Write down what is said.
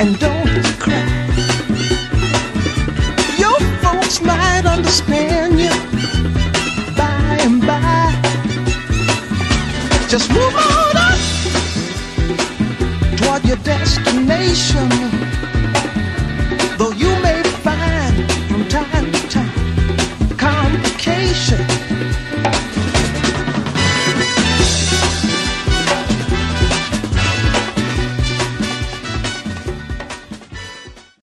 and don't cry. Your folks might understand you by and by. Just move on up toward your destination, though you may find from time to time complications.